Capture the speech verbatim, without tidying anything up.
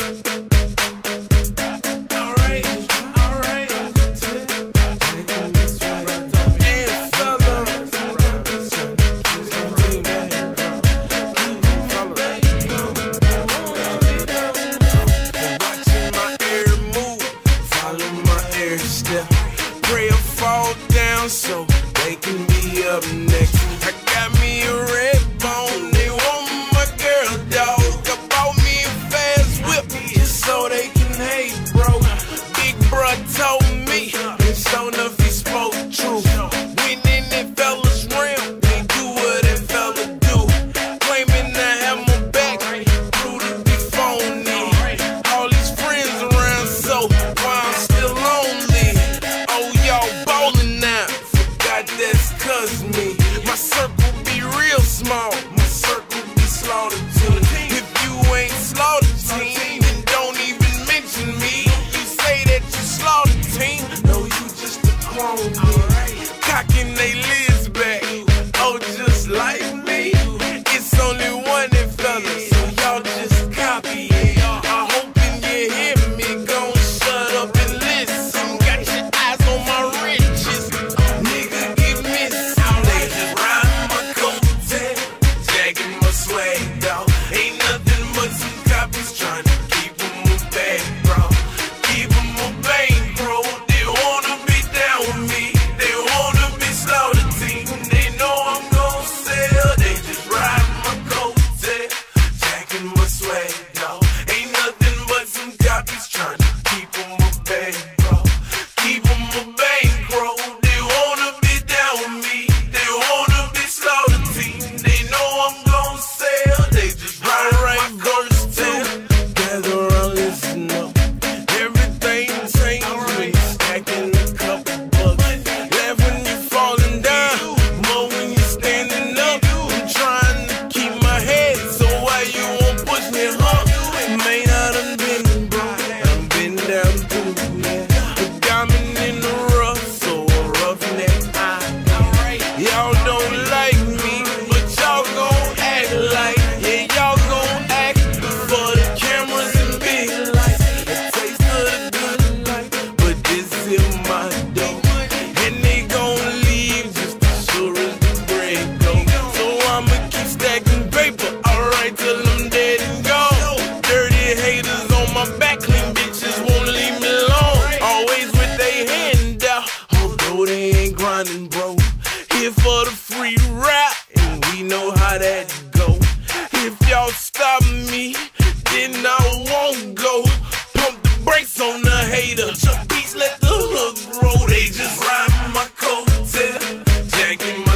Pray I fall down so they can be up next. I got me a red bone, they want my girl, dog. I bought me a fast whip just so they can hate, bro. Big bro told me, and so enough he spoke true. When in that fella's realm, they do what that fella do. Claiming I have my back, through to be phony. All these friends around, so why I'm still lonely. Oh, y'all ballin' now, forgot that's cuz me. My circle be real small, my circle be slaughtered team. If you ain't slaughtered team, then don't even mention me. You say that you slaughtered team, no, you just a clone me. Cocking they lids back, oh, just like me. It's only one that fella, so y'all just copy it. I'm hoping you hear me, gon' shut up and listen. Got your eyes on my riches, nigga, get missing. They just riding my coattail, jacking my swag, dawg. Ain't nothing but some copies trying to keep them a bag, bro. Keep them a bankroll. They wanna be down with me, they wanna be slaughtered team. They know I'm gon' sell, they just riding my coattail, jacking my swag, dawg. Ain't nothing but some copies trying to keep them a bag, bro. Keep them a bankroll. They wanna be down with me, they wanna be slaughtered team. They know I'm gon' sell, they just ride right verse two. Gather around, listen up. Everything changed when you stacking a couple bucks. Laugh when you falling down, more when you standing up. I'm trying to keep my head, so why you won't push me up? Man, I done been broke, I've been down too, man. A diamond in the rough, so a roughneck I am. Y'all don't like me, but y'all gon' act like, yeah, y'all gon' act for the cameras and big lights. A taste of the good life, but this is my day. And they gon' leave just as sure as the bread go. So I'ma keep stacking paper, alright, till I'm dead and gone. Dirty haters on my back, clean bitches won't leave me alone. Always with they hand out, although they ain't grinding, bro. Here for the free rap, and we know how that go. If y'all stop me, then I won't go. Pump the brakes on the hater, Chuck Beats let the hook roll. They just ride my coattail, jacking